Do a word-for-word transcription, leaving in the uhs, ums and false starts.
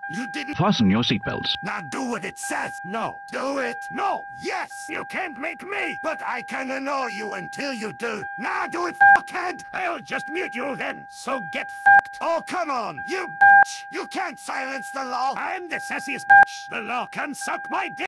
You didn't Fasten your seatbelts. Now do what it says. No. Do it. No. Yes. You can't make me. But I can annoy you until you do. Now do it, fuckhead. I'll just mute you then. So get fucked. Oh, come on. You bitch. You can't silence the law. I'm the sassiest bitch. The law can suck my dick.